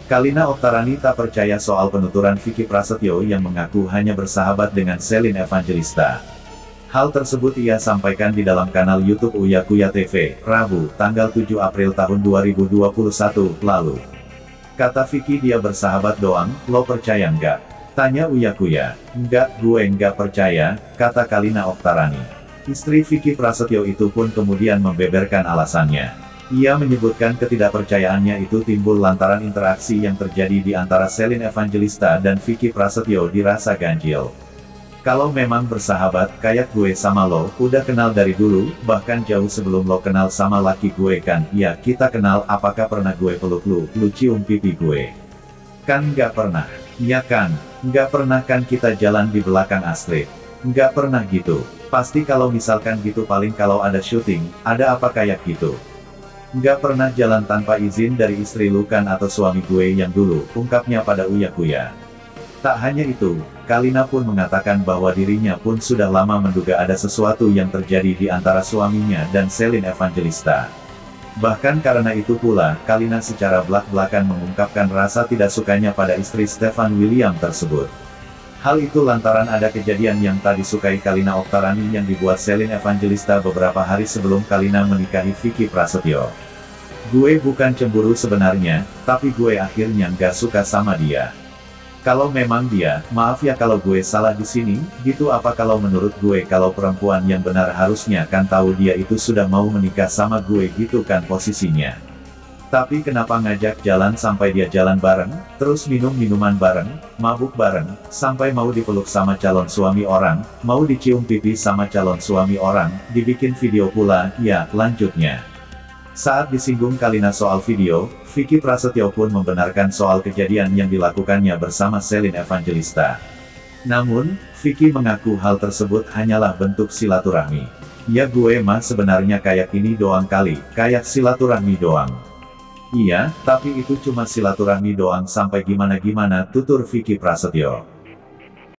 Kalina Oktarani tak percaya soal penuturan Vicky Prasetyo yang mengaku hanya bersahabat dengan Selin Evangelista. Hal tersebut ia sampaikan di dalam kanal YouTube Uya Kuya TV, Rabu, tanggal 7 April tahun 2021, lalu. Kata Vicky dia bersahabat doang, lo percaya nggak? Tanya Uya Kuya. Nggak, gue nggak percaya, kata Kalina Oktarani. Istri Vicky Prasetyo itu pun kemudian membeberkan alasannya. Ia menyebutkan ketidakpercayaannya itu timbul lantaran interaksi yang terjadi di antara Selin Evangelista dan Vicky Prasetyo dirasa ganjil. Kalau memang bersahabat, kayak gue sama lo, udah kenal dari dulu, bahkan jauh sebelum lo kenal sama laki gue kan, ya kita kenal, apakah pernah gue peluk lu cium pipi gue? Kan nggak pernah. Ya kan, nggak pernah kan kita jalan di belakang Astrid? Nggak pernah gitu. Pasti kalau misalkan gitu paling kalau ada syuting, ada apa kayak gitu. Nggak pernah jalan tanpa izin dari istri lu kan atau suami gue yang dulu, ungkapnya pada Uya Kuya. Tak hanya itu, Kalina pun mengatakan bahwa dirinya pun sudah lama menduga ada sesuatu yang terjadi di antara suaminya dan Selin Evangelista. Bahkan karena itu pula, Kalina secara belak-belakan mengungkapkan rasa tidak sukanya pada istri Stefan William tersebut. Hal itu lantaran ada kejadian yang tak disukai Kalina Oktarani yang dibuat Selin Evangelista beberapa hari sebelum Kalina menikahi Vicky Prasetyo. Gue bukan cemburu sebenarnya, tapi gue akhirnya nggak suka sama dia. Kalau memang dia, maaf ya kalau gue salah di sini, gitu apa kalau menurut gue kalau perempuan yang benar harusnya kan tahu dia itu sudah mau menikah sama gue gitu kan posisinya. Tapi kenapa ngajak jalan sampai dia jalan bareng, terus minum minuman bareng, mabuk bareng, sampai mau dipeluk sama calon suami orang, mau dicium pipi sama calon suami orang, dibikin video pula, ya, lanjutnya. Saat disinggung Kalina soal video, Vicky Prasetyo pun membenarkan soal kejadian yang dilakukannya bersama Selin Evangelista. Namun, Vicky mengaku hal tersebut hanyalah bentuk silaturahmi. Ya gue mah sebenarnya kayak ini doang kali, kayak silaturahmi doang. Iya, tapi itu cuma silaturahmi doang sampai gimana-gimana, tutur Vicky Prasetyo.